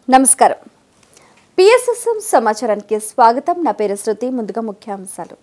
నమస్కారం. పిఎస్ఎస్ఎం సమాచారానికి స్వాగతం. నా పేరు శృతి. ముందుగా ముఖ్యాంశాలు.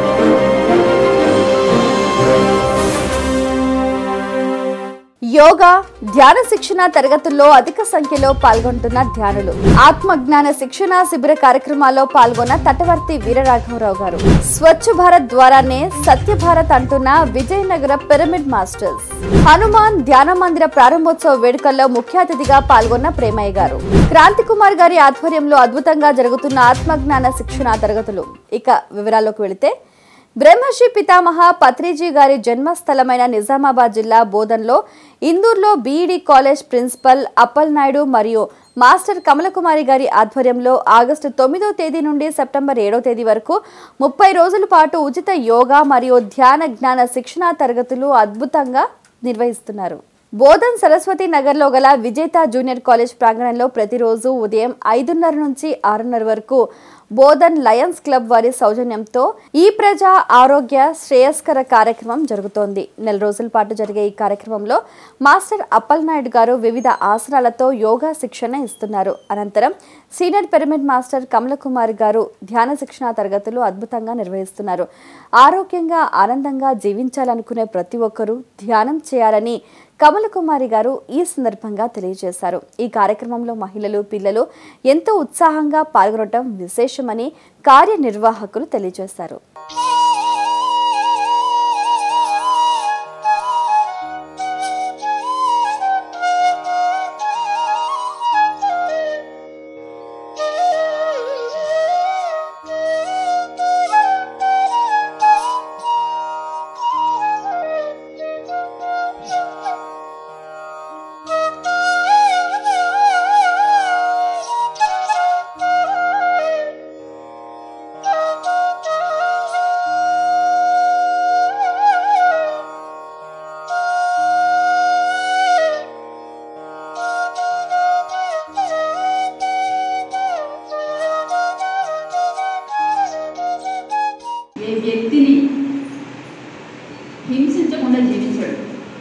యోగా ధ్యాన శిక్షణ తరగతుల్లో అధిక సంఖ్యలో పాల్గొంటున్న ధ్యానులు. ఆత్మజ్ఞాన శిక్షణ శిబిర కార్యక్రమాల్లో పాల్గొన్న తటవర్తి వీరరాఘవరావు గారు. స్వచ్ఛ భారత్ ద్వారానే సత్య భారత్ అంటున్న విజయనగర పిరమిడ్ మాస్టర్స్. హనుమాన్ ధ్యాన మందిర ప్రారంభోత్సవ వేడుకల్లో ముఖ్య అతిథిగా పాల్గొన్న ప్రేమయ్య గారు. క్రాంతి కుమార్ గారి ఆధ్వర్యంలో అద్భుతంగా జరుగుతున్న ఆత్మజ్ఞాన శిక్షణ తరగతులు. ఇక వివరాల్లోకి వెళితే, బ్రహ్మశ్రీ పితామహ పత్రిజీ గారి జన్మస్థలమైన నిజామాబాద్ జిల్లా బోధన్లో, ఇందూర్లో BEd college principal Appal Naidu మరియు మాస్టర్ కమలకుమారి గారి ఆధ్వర్యంలో ఆగస్టు 9వ తేదీ నుండి సెప్టెంబర్ 7వ తేదీ వరకు 30 రోజుల పాటు ఉచిత యోగా మరియు ధ్యాన జ్ఞాన శిక్షణ తరగతులు అద్భుతంగా నిర్వహిస్తున్నారు. బోధన్ సరస్వతి నగర్లో గల విజేత జూనియర్ కాలేజ్ ప్రాంగణంలో ప్రతిరోజు ఉదయం 5:30 నుంచి 6:30 వరకు బోధన్ లయన్స్ క్లబ్ వారి సౌజన్యంతో ఈ ప్రజా ఆరోగ్య శ్రేయస్కర కార్యక్రమం జరుగుతోంది. 4 రోజుల పాటు జరిగే ఈ కార్యక్రమంలో మాస్టర్ అప్పల్ నాయుడు గారు వివిధ ఆసనాలతో యోగా శిక్షణ ఇస్తున్నారు. అనంతరం సీనియర్ పిరమిడ్ మాస్టర్ కమలకుమారి గారు ధ్యాన శిక్షణ తరగతులు అద్భుతంగా నిర్వహిస్తున్నారు. ఆరోగ్యంగా ఆనందంగా జీవించాలనుకునే ప్రతి ఒక్కరూ ధ్యానం చేయాలని కమలకుమారి గారు ఈ సందర్భంగా తెలియజేశారు. ఈ కార్యక్రమంలో మహిళలు, పిల్లలు ఎంతో ఉత్సాహంగా పాల్గొనడం విశేషమని కార్యనిర్వాహకులు తెలియజేశారు. వ్యక్తిని హింసించకుండా జీవించాడు.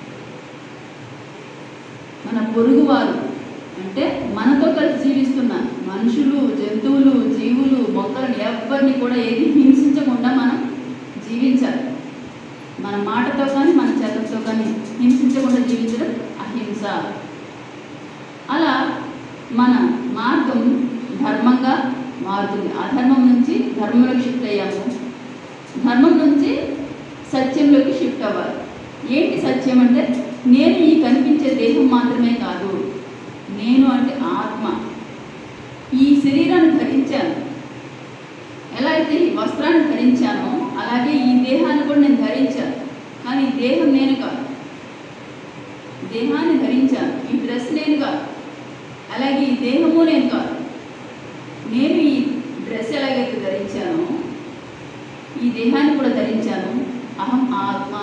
మన పొరుగువారు అంటే మనతో కలిసి జీవిస్తున్న మనుషులు, జంతువులు, జీవులు, మొక్కలను ఎవరిని కూడా ఏది హింసించకుండా మనం జీవించాలి. మన మాటతో కానీ మన చేతలతో కానీ హింసించకుండా జీవించడం అహింస. అలా మన మార్గం ధర్మంగా మారుతుంది. అధర్మం నుంచి ధర్మంలోకి షిఫ్ట్ అయ్యాము. ధర్మం నుంచి సత్యంలోకి షిఫ్ట్ అవ్వాలి. ఏంటి సత్యం అంటే, నేను ఈ కనిపించే దేహం మాత్రమే కాదు, నేను అంటే ఆత్మ. ఈ శరీరాన్ని ధరించాను. ఎలా అయితే ఈ వస్త్రాన్ని ధరించానో అలాగే ఈ దేహాన్ని కూడా నేను ధరించాను. కానీ ఈ దేహం నేను కాదు. దేహాన్ని ధరించాను. ఈ డ్రెస్ నేను కాదు, అలాగే ఈ దేహము నేను కాదు. నేను ఈ డ్రెస్ ఎలాగైతే ధరించానో ఈ దేహాన్ని కూడా ధరించాను. అహం ఆత్మ.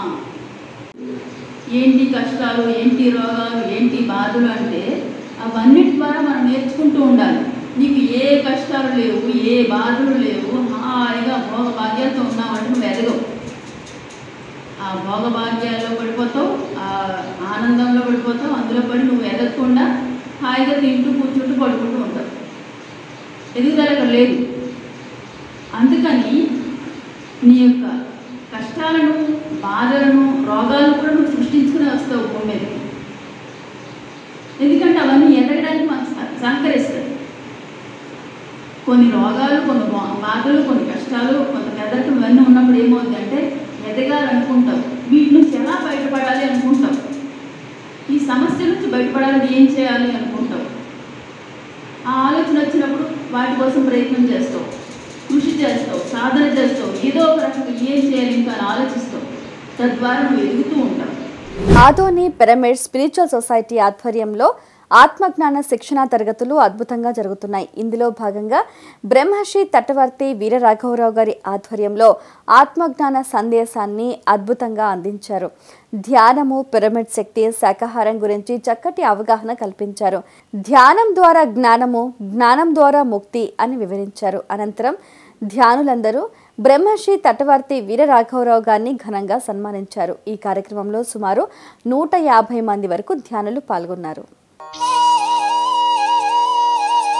ఏంటి కష్టాలు, ఏంటి రోగాలు, ఏంటి బాధలు అంటే అవన్నిటి ద్వారా మనం నేర్చుకుంటూ ఉండాలి. నీకు ఏ కష్టాలు లేవు, ఏ బాధలు లేవు, హాయిగా భోగభాగ్యాలతో ఉన్నావంటే నువ్వు ఎదగవు. ఆ భోగభాగ్యాల్లో పడిపోతావు, ఆ ఆనందంలో పడిపోతావు. అందులో పడి నువ్వు ఎదగకుండా హాయిగా తింటూ కూర్చుంటూ పడుకుంటూ ఉంటావు. ఎదుగుదల అక్కడ లేదు. అందుకని నీ యొక్క కష్టాలను, బాధలను, రోగాలను కూడా నువ్వు సృష్టించుకుని వస్తావు భూమి మీదకి. ఎందుకంటే అవన్నీ ఎదగడానికి మనకు సహకరిస్తాయి. కొన్ని రోగాలు, కొన్ని బాధలు, కొన్ని కష్టాలు, కొంత పెద్దటం ఇవన్నీ ఉన్నప్పుడు ఏమవుతుందంటే ఎదగాలనుకుంటావు. వీటి నుంచి ఎలా బయటపడాలి అనుకుంటావు. ఈ సమస్య నుంచి బయటపడాలని ఏం చేయాలి అనుకుంటావు. ఆ ఆలోచన వచ్చినప్పుడు వాటి కోసం ప్రయత్నం చేస్తావు, కృషి చేస్తావు, సాధన చేస్తావు. ఏదో ఒక రకంగా ఏం చేయాలి ఇంకా ఆలోచిస్తావు. తద్వారా నువ్వు ఎదుగుతూ ఉంటావు. ఆదోని పిరమిడ్ స్పిరిచువల్ సొసైటీ ఆధ్వర్యంలో ఆత్మజ్ఞాన శిక్షణ తరగతులు అద్భుతంగా జరుగుతున్నాయి. ఇందులో భాగంగా బ్రహ్మశ్రీ తటవర్తి వీరరాఘవరావు గారి ఆధ్వర్యంలో ఆత్మజ్ఞాన సందేశాన్ని అద్భుతంగా అందించారు. ధ్యానము, పిరమిడ్ శక్తి, శాకాహారం గురించి చక్కటి అవగాహన కల్పించారు. ధ్యానం ద్వారా జ్ఞానము, జ్ఞానం ద్వారా ముక్తి అని వివరించారు. అనంతరం ధ్యానులందరూ బ్రహ్మశ్రీ తటవర్తి వీరరాఘవరావు గారిని ఘనంగా సన్మానించారు. ఈ కార్యక్రమంలో సుమారు 150 మంది వరకు ధ్యానులు పాల్గొన్నారు.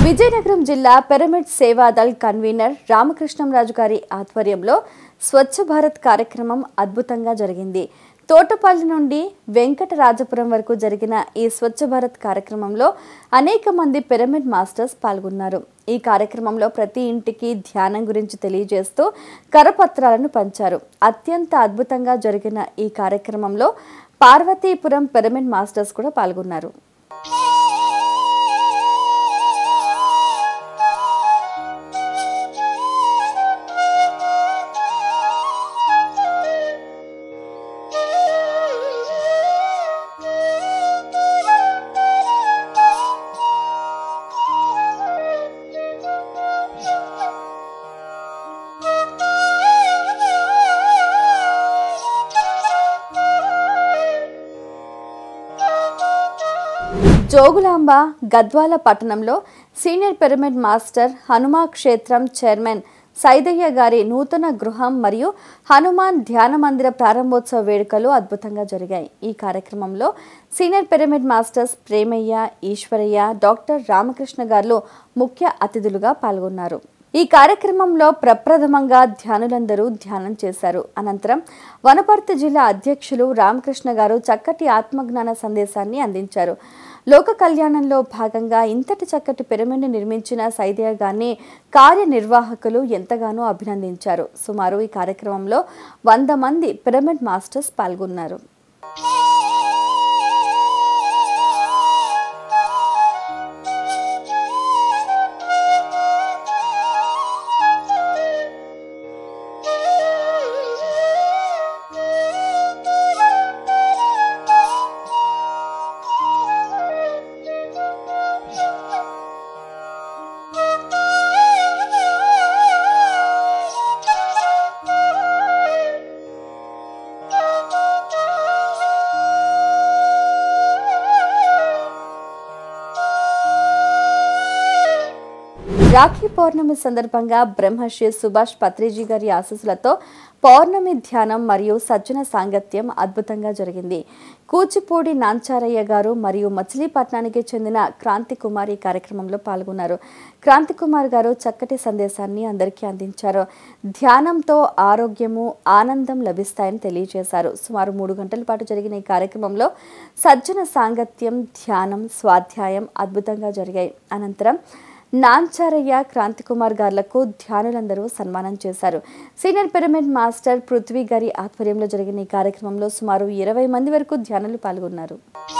విజయనగరం జిల్లా పిరమిడ్ సేవాదళ్ కన్వీనర్ రామకృష్ణంరాజు గారి ఆధ్వర్యంలో స్వచ్ఛ భారత్ కార్యక్రమం అద్భుతంగా జరిగింది. తోటపల్లి నుండి వెంకటరాజపురం వరకు జరిగిన ఈ స్వచ్ఛ భారత్ కార్యక్రమంలో అనేక మంది పిరమిడ్ మాస్టర్స్ పాల్గొన్నారు. ఈ కార్యక్రమంలో ప్రతి ఇంటికి ధ్యానం గురించి తెలియజేస్తూ కరపత్రాలను పంచారు. అత్యంత అద్భుతంగా జరిగిన ఈ కార్యక్రమంలో పార్వతీపురం పిరమిడ్ మాస్టర్స్ కూడా పాల్గొన్నారు. జోగులాంబ గద్వాల పట్టణంలో సీనియర్ పిరమిడ్ మాస్టర్ హనుమా క్షేత్రం చైర్మన్ సైదయ్య గారి నూతన గృహం మరియు హనుమాన్ ధ్యాన మందిర ప్రారంభోత్సవ వేడుకలు అద్భుతంగా జరిగాయి. ఈ కార్యక్రమంలో senior pyramid masters Premayya, Eshwarayya, doctor Ramakrishna గారు ముఖ్య అతిథులుగా పాల్గొన్నారు. ఈ కార్యక్రమంలో ప్రప్రథమంగా ధ్యానులందరూ ధ్యానం చేశారు. అనంతరం వనపర్తి జిల్లా అధ్యక్షులు రామకృష్ణ గారు చక్కటి ఆత్మజ్ఞాన సందేశాన్ని అందించారు. లోక కళ్యాణంలో భాగంగా ఇంతటి చక్కటి పిరమిడ్ని నిర్మించిన సైదయ్య గారిని కార్యనిర్వాహకులు ఎంతగానో అభినందించారు. సుమారు ఈ కార్యక్రమంలో 100 మంది పిరమిడ్ మాస్టర్స్ పాల్గొన్నారు. రాఖీ పౌర్ణమి సందర్భంగా బ్రహ్మశ్రీ సుభాష్ పత్రిజీ గారి ఆశీస్సులతో పౌర్ణమి ధ్యానం మరియు సజ్జన సాంగత్యం అద్భుతంగా జరిగింది. కూచిపూడి నాంచారయ్య గారు మరియు మచిలీపట్నానికి చెందిన క్రాంతి కుమార్ ఈ కార్యక్రమంలో పాల్గొన్నారు. క్రాంతి కుమార్ గారు చక్కటి సందేశాన్ని అందరికీ అందించారు. ధ్యానంతో ఆరోగ్యము, ఆనందం లభిస్తాయని తెలియజేశారు. సుమారు 3 గంటల పాటు జరిగిన ఈ కార్యక్రమంలో సజ్జన సాంగత్యం, ధ్యానం, స్వాధ్యాయం అద్భుతంగా జరిగాయి. అనంతరం నాంచారయ్య, క్రాంతి కుమార్ గారులకు ధ్యానులందరూ సన్మానం చేశారు. సీనియర్ పిరమిడ్ మాస్టర్ పృథ్వీ గారి ఆధ్వర్యంలో జరిగిన ఈ కార్యక్రమంలో సుమారు 20 మంది వరకు ధ్యానులు పాల్గొన్నారు.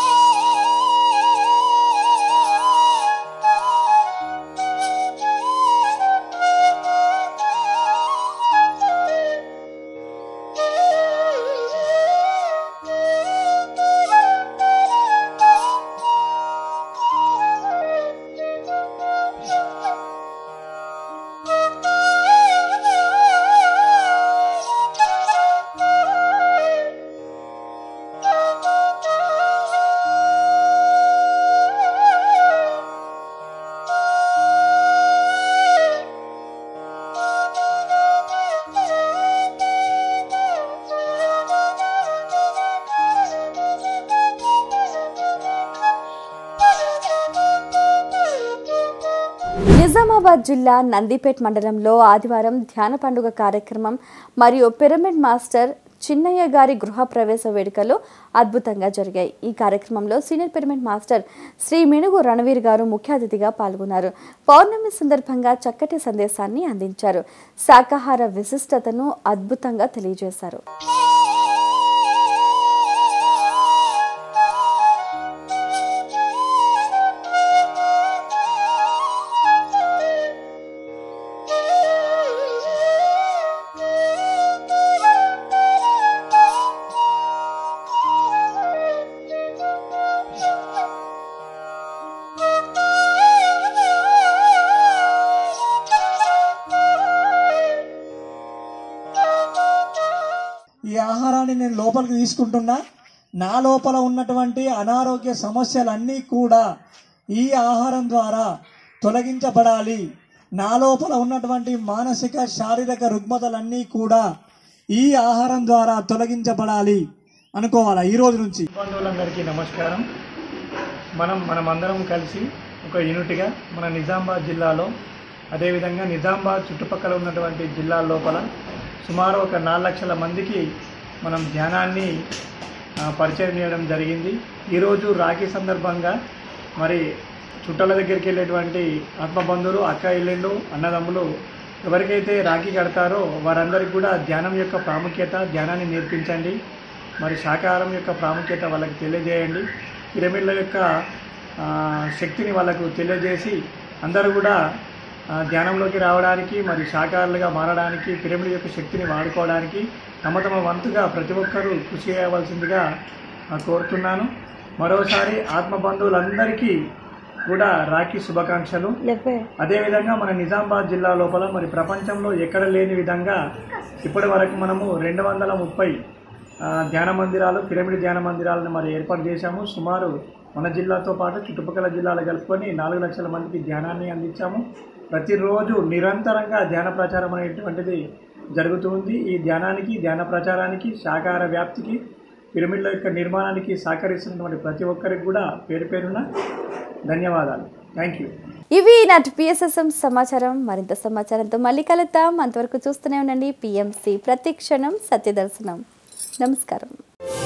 నిజామాబాద్ జిల్లా నందిపేట్ మండలంలో ఆదివారం ధ్యాన పండుగ కార్యక్రమం మరియు పిరమిడ్ మాస్టర్ చిన్నయ్య గారి గృహ ప్రవేశ వేడుకలు అద్భుతంగా జరిగాయి. ఈ కార్యక్రమంలో senior pyramid master Shri Minugu Ranveer గారు ముఖ్య అతిథిగా పాల్గొన్నారు. పౌర్ణమి సందర్భంగా చక్కటి సందేశాన్ని అందించారు. శాకాహార విశిష్టతను అద్భుతంగా తెలియజేశారు. ఈ ఆహారాన్ని నేను లోపలికి తీసుకుంటున్నా, నా లోపల ఉన్నటువంటి అనారోగ్య సమస్యలన్నీ కూడా ఈ ఆహారం ద్వారా తొలగించబడాలి. నా లోపల ఉన్నటువంటి మానసిక శారీరక రుగ్మతలన్నీ కూడా ఈ ఆహారం ద్వారా తొలగించబడాలి అనుకోవాలా. ఈ రోజు నుంచి బంధువులందరికీ నమస్కారం. మనమందరం కలిసి ఒక యూనిట్గా మన నిజామాబాద్ జిల్లాలో అదేవిధంగా నిజామాబాద్ చుట్టుపక్కల ఉన్నటువంటి జిల్లాల లోపల సుమారు ఒక 4 లక్షల మందికి మనం ధ్యానాన్ని పరిచయం చేయడం జరిగింది. ఈరోజు రాఖీ సందర్భంగా మరి చుట్టాల దగ్గరికి వెళ్ళేటువంటి ఆత్మబంధువులు, అక్క ఇల్లెళ్ళు, అన్నదమ్ములు ఎవరికైతే రాఖీ కడతారో వారందరికీ కూడా ధ్యానం యొక్క ప్రాముఖ్యత, ధ్యానాన్ని నేర్పించండి. మరి శాకాహారం యొక్క ప్రాముఖ్యత వాళ్ళకి తెలియజేయండి. పిరమిడ్ల యొక్క శక్తిని వాళ్ళకు తెలియజేసి అందరూ కూడా ధ్యానంలోకి రావడానికి, మరి శాకాహారులుగా మారడానికి, పిరమిడ్ యొక్క శక్తిని వాడుకోవడానికి తమ వంతుగా ప్రతి ఒక్కరూ కృషి చేయవలసిందిగా కోరుతున్నాను. మరోసారి ఆత్మబంధువులందరికీ కూడా రాఖీ శుభాకాంక్షలు. అదేవిధంగా మన నిజామాబాద్ జిల్లా లోపల మరి ప్రపంచంలో ఎక్కడ లేని విధంగా ఇప్పటి వరకు మనము 230 ధ్యాన మందిరాలు, పిరమిడ్ ధ్యాన మందిరాలను మరి ఏర్పాటు చేశాము. సుమారు మన జిల్లాతో పాటు చుట్టుపక్కల జిల్లాలు కలుపుకొని 4 లక్షల మందికి ధ్యానాన్ని అందించాము. ప్రతిరోజు నిరంతరంగా ధ్యాన ప్రచారం అనేటువంటిది జరుగుతుంది. ఈ ధ్యానానికి, ధ్యాన ప్రచారానికి, శాకాహార వ్యాప్తికి, పిరమిడ్ల యొక్క నిర్మాణానికి సహకరిస్తున్నటువంటి ప్రతి ఒక్కరికి కూడా పేరు పేరున ధన్యవాదాలు. Thank you. ఇవి నాటి PSSM సమాచారం. మరింత సమాచారంతో మళ్ళీ కలుద్దాం. అంతవరకు చూస్తూనే ఉండండి PMC ప్రతి క్షణం సత్యదర్శనం. నమస్కారం.